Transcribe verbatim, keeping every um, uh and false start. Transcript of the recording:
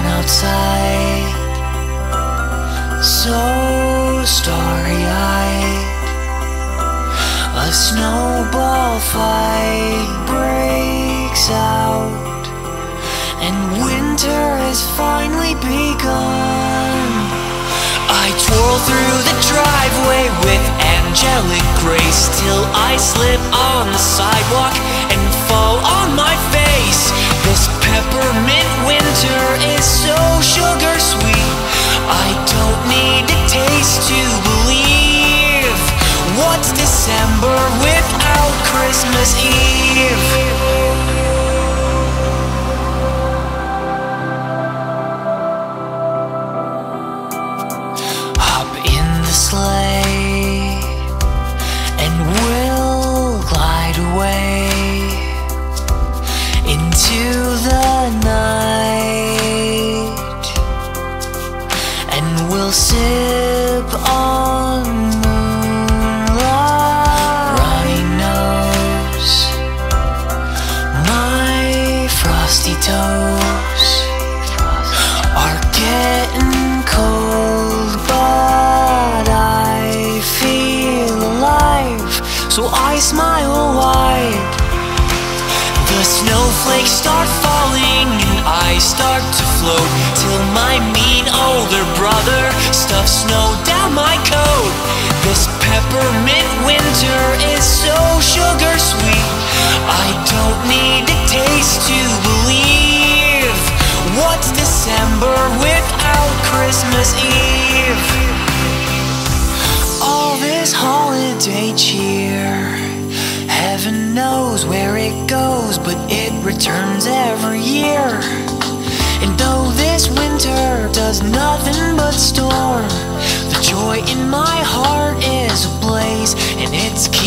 sun outside, so starry-eyed. A snowball fight breaks out, and winter has finally begun. I twirl through the driveway with angelic grace, till I slip on the sidewalk and fall on my face. This peppermint winter is so sugar sweet, I don't need to taste to believe. What's December without Christmas Eve? Sleigh, and we'll glide away into the night, and we'll sip on moonlight. Runny nose, my frosty toes are getting cold, but I feel alive, so I smile wide. The snowflakes start falling and I start to float, till my mean older brother stuffs snow down my coat. This peppermint winter is so sugar sweet, I don't need to taste to believe. What's December without Christmas Eve? All this holiday cheer, heaven knows where it goes, but it returns every year. And though this winter does nothing but storm, the joy in my heart is ablaze, and it's